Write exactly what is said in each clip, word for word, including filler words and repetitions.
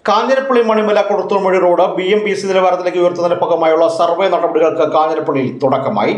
Kanjirappally Manimala Koduthoormozhi road B M B C നിലവാരത്തിലേക്ക് ഉയർത്തുന്നതിന്റെ ഭാഗമായുള്ള സർവേ നടപടികൾക്ക് കാഞ്ഞിരപ്പള്ളിയിൽ തുടക്കമായി.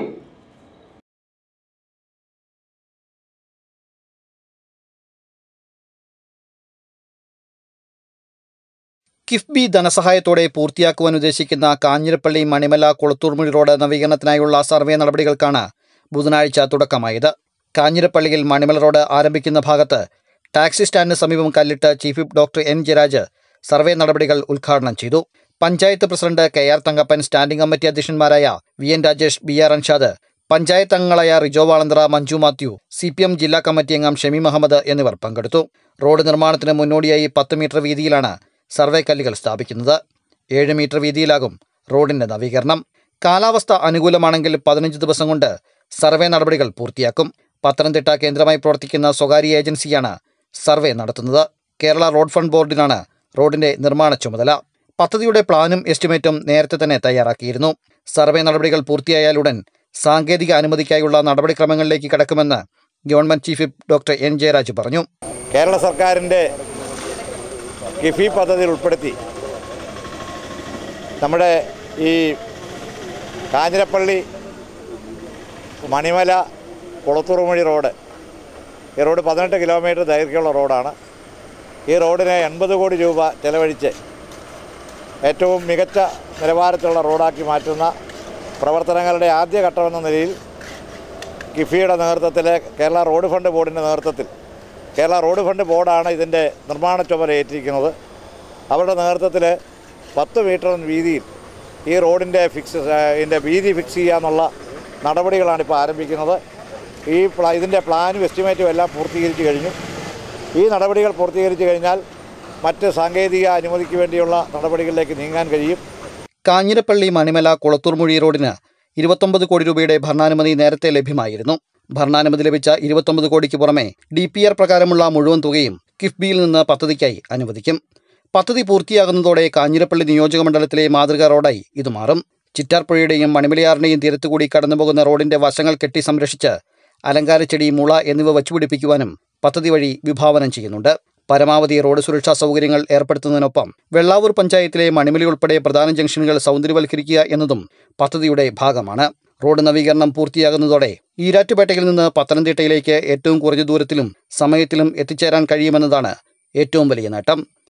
കിഫ്ബി ധനസഹായത്തോടെ പൂർത്തിയാക്കുവാൻ ഉദ്ദേശിക്കുന്ന കാഞ്ഞിരപ്പള്ളി മണിമല കൊളത്തൂർമൊഴി റോഡ് നവീകരണത്തിനായുള്ള സർവേ നടപടികൾക്കാണ് ബുധനാഴ്ച തുടക്കമായത്. കാഞ്ഞിരപ്പള്ളിയിൽ മണിമല റോഡ് ആരംഭിക്കുന്ന ഭാഗത്ത് ടാക്സി സ്റ്റാൻഡിന് സമീപം കല്ലിട്ട് chief whip doctor N Jayaraj survey നടപടികൾ ഉദ്ഘാടനം ചെയ്തു. Panchayat president K R Thankappan, standing committee അധ്യക്ഷന്മാരായ V N Rajesh, B R Anshad, panchayat അംഗങ്ങളായ Rijo Valanthara, Manju Mathew, C P M ജില്ലാ കമ്മിറ്റി അംഗം ഷമി മുഹമ്മദ് എന്നിവർ പങ്കെടുത്തു. റോഡ് നിർമ്മാണത്തിന് മുന്നോടിയായി പത്ത് മീറ്റർ വീതിയിലാണ് സർവേ കല്ലുകൾ സ്ഥാപിക്കുന്നത്. ഏഴ് മീറ്റർ വീതിയിലാകും റോഡിന്റെ നവീകരണം. കാലാവസ്ഥ അനുകൂലമാണെങ്കിൽ പതിനഞ്ച് ദിവസം കൊണ്ട് സർവേ നടപടികൾ പൂർത്തിയാക്കും. പത്തനംതിട്ട കേന്ദ്രമായി പ്രവർത്തിക്കുന്ന സ്വകാര്യ ഏജൻസിയാണ് സർവേ നടത്തുന്നത്. കേരള റോഡ് ഫണ്ട് ബോർഡിനാണ് റോഡിന്റെ നിർമ്മാണ ചുമതല. പദ്ധതിയുടെ പ്ലാനും എസ്റ്റിമേറ്റും നേരത്തെ തന്നെ തയ്യാറാക്കിയിരുന്നു. സർവേ നടപടികൾ പൂർത്തിയായാലുടൻ സാങ്കേതിക അനുമതിക്കായുള്ള നടപടിക്രമങ്ങളിലേക്ക് കടക്കുമെന്ന് government chief whip doctor N Jayaraj പറഞ്ഞു. കേരള സർക്കാരിൻ്റെ കിഫി പദ്ധതിയിൽ ഉൾപ്പെടുത്തി നമ്മുടെ ഈ കാഞ്ഞിരപ്പള്ളി മണിമല കൊളത്തൂർമൊഴി റോഡ്, ഈ റോഡ് പതിനെട്ട് കിലോമീറ്റർ ദൈർഘ്യമുള്ള റോഡാണ്. ഈ റോഡിന് എൺപത് കോടി രൂപ ചെലവഴിച്ച് ഏറ്റവും മികച്ച നിലവാരത്തിലുള്ള റോഡാക്കി മാറ്റുന്ന പ്രവർത്തനങ്ങളുടെ ആദ്യഘട്ടമെന്ന നിലയിൽ കിഫിയുടെ നേതൃത്വത്തിൽ, കേരള റോഡ് ഫണ്ട് ബോർഡിൻ്റെ നേതൃത്വത്തിൽ, കേരള റോഡ് ഫണ്ട് ബോർഡാണ് ഇതിൻ്റെ നിർമ്മാണ ചുമതല ഏറ്റിരിക്കുന്നത്. അവരുടെ നേതൃത്വത്തിൽ പത്ത് മീറ്റർ വീതിയിൽ ഈ റോഡിൻ്റെ ഫിക്സ് ഇതിൻ്റെ വീതി ഫിക്സ് ചെയ്യാനുള്ള നടപടികളാണ് ഇപ്പോൾ ആരംഭിക്കുന്നത്. ഈ പ്ലാ ഇതിൻ്റെ പ്ലാനും എസ്റ്റിമേറ്റും എല്ലാം പൂർത്തീകരിച്ചു കഴിഞ്ഞു. ഈ നടപടികൾ പൂർത്തീകരിച്ചു കഴിഞ്ഞാൽ മറ്റ് സാങ്കേതിക അനുമതിക്ക് വേണ്ടിയുള്ള നടപടികളിലേക്ക് നീങ്ങാൻ കഴിയും. കാഞ്ഞിരപ്പള്ളി മണിമല കൊളത്തൂർമൊഴി റോഡിന് ഇരുപത്തൊമ്പത് കോടി രൂപയുടെ ഭരണാനുമതി നേരത്തെ ലഭ്യമായിരുന്നു. ഭരണാനുമതി ലഭിച്ച ഇരുപത്തൊമ്പത് കോടിക്ക് പുറമെ ഡി പി ആർ പ്രകാരമുള്ള മുഴുവൻ തുകയും കിഫ്ബിയിൽ നിന്ന് പദ്ധതിക്കായി അനുവദിക്കും. പദ്ധതി പൂർത്തിയാകുന്നതോടെ കാഞ്ഞിരപ്പള്ളി നിയോജകമണ്ഡലത്തിലെ മാതൃകാ റോഡായി ഇത് മാറും. ചിറ്റാർപ്പുഴയുടെയും മണിമലയാറിന്റെയും തീരത്തുകൂടി കടന്നുപോകുന്ന റോഡിന്റെ വശങ്ങൾ കെട്ടി സംരക്ഷിച്ച് അലങ്കാരച്ചെടി, മുള എന്നിവ വച്ചുപിടിപ്പിക്കുവാനും പദ്ധതി വഴി വിഭാവനം ചെയ്യുന്നുണ്ട്. പരമാവധി റോഡ് സുരക്ഷാ സൗകര്യങ്ങൾ ഏർപ്പെടുത്തുന്നതിനൊപ്പം വെള്ളാവൂർ പഞ്ചായത്തിലെ മണിമല ഉൾപ്പെടെ പ്രധാന ജംഗ്ഷനുകൾ സൗന്ദര്യവൽക്കരിക്കുക എന്നതും പദ്ധതിയുടെ ഭാഗമാണ്. റോഡ് നവീകരണം പൂർത്തിയാകുന്നതോടെ ഈരാറ്റുപേട്ടയിൽ നിന്ന് പത്തനംതിട്ടയിലേക്ക് ഏറ്റവും കുറഞ്ഞ ദൂരത്തിലും സമയത്തിലും എത്തിച്ചേരാൻ കഴിയുമെന്നതാണ് ഏറ്റവും വലിയ നേട്ടം.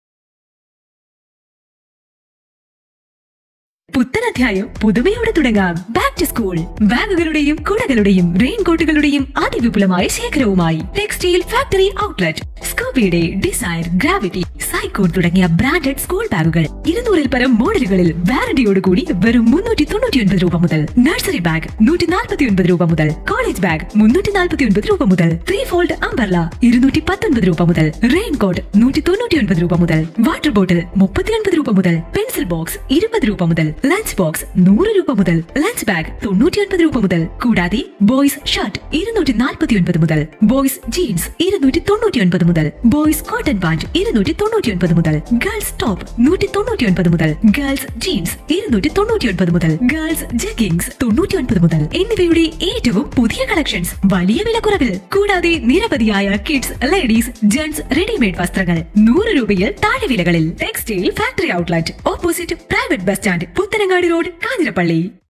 പുത്തനധ്യായം പുതുമയോടെ തുടങ്ങാം. Back to school. ബാഗുകളുടെയും കുടകളുടെയും റെയിൻകോട്ടുകളുടെയും അതിവിപുലമായ ശേഖരവുമായി ടെക്സ്റ്റൈൽ ഫാക്ടറി ഔട്ട്ലെറ്റ്. സ്കോപ്പിയുടെ ഡിസൈർ, ഗ്രാവിറ്റി, സൈക്കോട്ട് തുടങ്ങിയ ബ്രാൻഡഡ് സ്കൂൾ ബാഗുകൾ ഇരുന്നൂറിൽ പരം മോഡലുകളിൽ വാറന്റിയോടുകൂടി വെറും മുന്നൂറ്റി തൊണ്ണൂറ്റി ഒൻപത് രൂപ മുതൽ. നഴ്സറി ബാഗ് നൂറ്റി നാൽപ്പത്തി ഒൻപത് രൂപ മുതൽ. കോളേജ് ബാഗ് മുന്നൂറ്റി നാൽപ്പത്തി ഒൻപത് രൂപ മുതൽ. ത്രീ ഫോൾഡ് അംബർല ഇരുന്നൂറ്റി പത്തൊൻപത് രൂപ മുതൽ. റെയിൻകോട്ട് നൂറ്റി തൊണ്ണൂറ്റി ഒൻപത് രൂപ മുതൽ. വാട്ടർ ബോട്ടിൽ മുപ്പത്തി ഒൻപത് രൂപ മുതൽ. പെൻസിൽ ബോക്സ് ഇരുപത് രൂപ മുതൽ. ലഞ്ച് ബോക്സ് നൂറ് രൂപ മുതൽ. ലഞ്ച് ബാഗ് തൊണ്ണൂറ്റി ഒൻപത് രൂപ മുതൽ. കൂടാതെ ബോയ്സ് ഷർട്ട് ഇരുന്നൂറ്റി നാൽപ്പത്തി ഒൻപത് മുതൽ. ബോയ്സ് ജീൻസ് ഇരുന്നൂറ്റി തൊണ്ണൂറ്റി ഒൻപത് മുതൽ. ബോയ്സ് കോട്ടൺ പാന്റ് ഇരുന്നൂറ്റി തൊണ്ണൂറ്റി ഒൻപത് മുതൽ. ഗേൾസ് ടോപ്പ് നൂറ്റി തൊണ്ണൂറ്റി ഒൻപത് മുതൽ. ഗേൾസ് ജീൻസ് ഇരുന്നൂറ്റി തൊണ്ണൂറ്റി ഒൻപത് മുതൽ. ഗേൾസ് ജഗ്ഗിങ്സ് തൊണ്ണൂറ്റി ഒൻപത് മുതൽ. എന്നിവയുടെ ഏറ്റവും പുതിയ കളക്ഷൻസ് വലിയ വിലക്കുറവിൽ. കൂടാതെ നിരവധിയായ കിഡ്സ്, ലേഡീസ്, ജെന്റ്സ് റെഡിമെയ്ഡ് വസ്ത്രങ്ങൾ നൂറ് രൂപയിൽ താഴെ വിലകളിൽ. Textile factory outlet, opposite private bus stand, Puthanangadi road, Kanjirappally.